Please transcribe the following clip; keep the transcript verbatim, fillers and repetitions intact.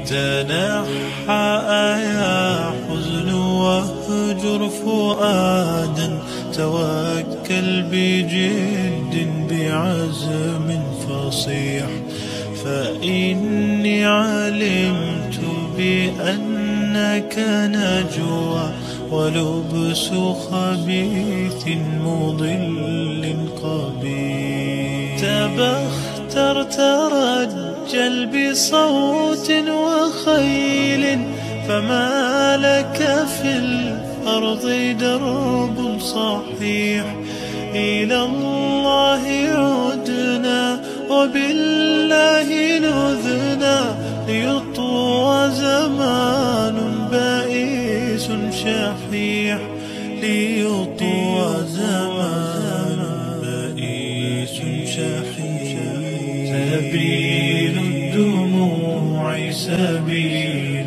تنحى يا حزن واهجر فؤادا، توكل بجد بعزم فصيح، فإني علمت بأنك نجوى ولبس خبيث مضل قبيح. تبختر ترجل بصوت وخيل، فما لك في الأرض درب صحيح. إلى الله عدنا وبالله نذنا، ليطوى زمان بائس شحيح، ليطوى زمان بائس شحيح. سبيل الدموع سبيل